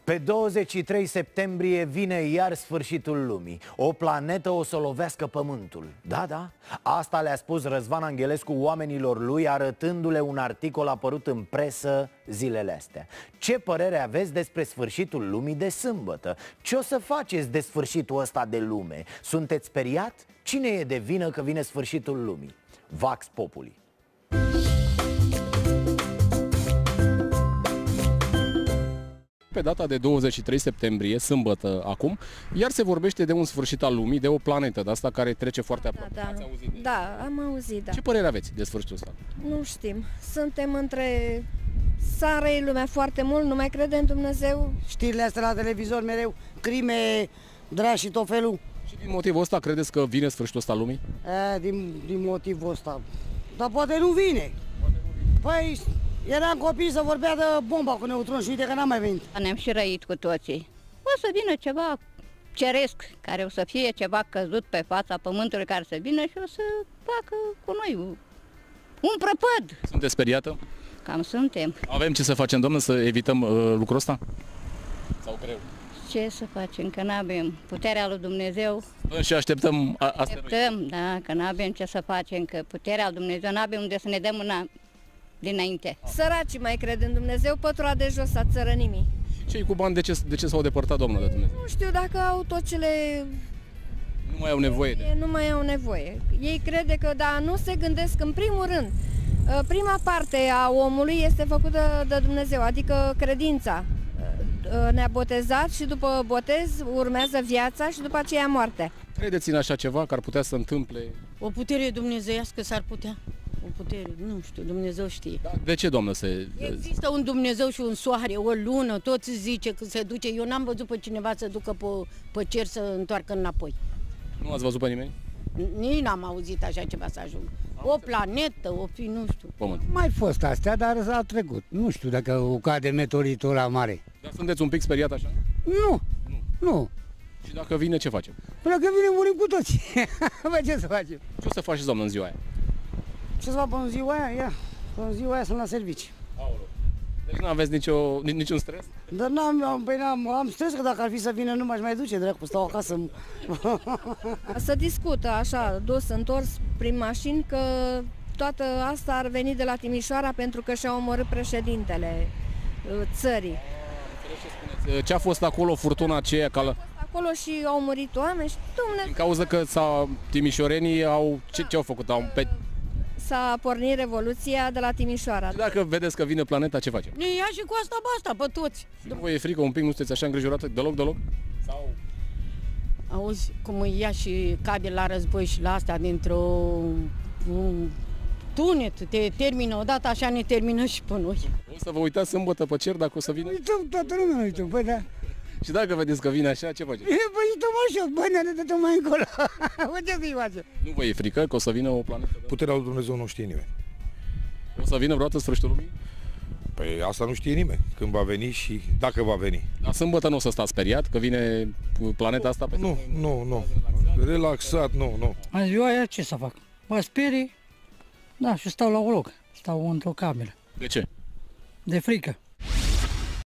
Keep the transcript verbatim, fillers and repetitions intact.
Pe douăzeci și trei septembrie vine iar sfârșitul lumii. O planetă o să lovească pământul. Da, da, asta le-a spus Răzvan Angelescu oamenilor lui, arătându-le un articol apărut în presă zilele astea. Ce părere aveți despre sfârșitul lumii de sâmbătă? Ce o să faceți de sfârșitul ăsta de lume? Sunteți speriat? Cine e de vină că vine sfârșitul lumii? Vax Populi. Pe data de douăzeci și trei septembrie, sâmbătă acum, iar se vorbește de un sfârșit al lumii, de o planetă de asta care trece foarte aproape. Da, da. Ați auzit de da, am auzit, da. Ce părere aveți de sfârșitul ăsta? Nu știm. Suntem între... S-a răit lumea foarte mult, nu mai crede în Dumnezeu. Știrile astea la televizor mereu, crime, drași și tot felul. Și din motivul ăsta credeți că vine sfârșitul ăsta al lumii? E, din, din motivul ăsta. Dar poate nu vine. Păi, eram copii să vorbea de bomba cu neutron și uite că n-am mai venit. Ne-am și răit cu toții. O să vină ceva ceresc, care o să fie ceva căzut pe fața pământului, care să vină și o să facă cu noi un prăpăd. Sunteți speriată? Cam suntem. Avem ce să facem, doamnă, să evităm uh, lucrul ăsta? Sau greu? Ce să facem, că n-avem puterea lui Dumnezeu. Bă, și așteptăm a, Așteptăm, da, că n-avem ce să facem, că puterea lui Dumnezeu n-avem unde să ne dăm mâna dinainte. Săracii mai cred în Dumnezeu, pătura de jos a țărănimii. Cei cu bani, de ce, de ce s-au depărtat, doamnă, de Dumnezeu? Nu știu dacă au tot ce le... Nu mai au nevoie de... Nu mai au nevoie. Ei crede că, da, nu se gândesc în primul rând. Prima parte a omului este făcută de Dumnezeu, adică credința. Ne-a botezat și după botez urmează viața și după aceea moartea. Credeți în așa ceva, că ar putea să se întâmple? O putere dumnezeiască s-ar putea. O putere, nu știu, Dumnezeu știe. Da, de ce, doamnă, se... Există un Dumnezeu și un soare, o lună, toți zice că se duce. Eu n-am văzut pe cineva să ducă pe, pe cer să întoarcă înapoi. Nu ați văzut pe nimeni? Nici n-am auzit așa ceva să ajungă. O planetă, o fi, nu știu. Pământ. Mai fost astea, dar s-a trecut. Nu știu dacă o cade meteoritul ăla mare. Dar sunteți un pic speriat așa? Nu, nu. nu. Și dacă vine, ce facem? Până că vine, murim cu toții. Bă, ce să facem? Ce o să faceți, doamnă, în ziua aia? Ce să fac pe ziua aia? Ia, pe ziua aia sunt la servici. Aoleu. Deci nu aveți nicio, niciun stres? Dar n-am, păi n-am, am stres că dacă ar fi să vină nu m-aș mai duce, dracu, stau acasă. Să discută așa, dus, întors prin mașini, că toată asta ar veni de la Timișoara pentru că și-a omorât președintele țării. Ce a fost acolo, furtuna aceea? Cală... Acolo și au murit oameni și Dumnezeu... Din cauza că s-a, timișorenii au... Ce, ce au făcut? Au pe... S-a pornit revoluția de la Timișoara. Și dacă vedeți că vine planeta, ce facem? Ne ia și cu asta basta, pe toți. Și nu vă e frică un pic? Nu sunteți așa îngrijorată deloc, deloc? Sau... Auzi cum îi ia și cade la război și la asta dintr-o... un tunet, te termină odată, așa ne termină și pe noi. O să vă uitați sâmbătă pe cer dacă o să vină? Uităm, toată lumea uităm, băi, da. Și dacă vedeți că vine așa, ce faceți? Păi stăm așa, băi, ne dăm mai încolo. Bă, ce să-i face? Nu vă e frică că o să vină o planetă? Puterea lui Dumnezeu nu știe nimeni. O să vină vreodată sfârșitul lumii? Păi asta nu știe nimeni, când va veni și dacă va veni. La sâmbătă nu o să stați speriat că vine planeta asta pe... Nu, nu, nu. Relaxat, nu, nu. În ziua aia ce să fac? Mă sperii, da, și stau la un loc. Stau într-o cameră. De ce? De frică.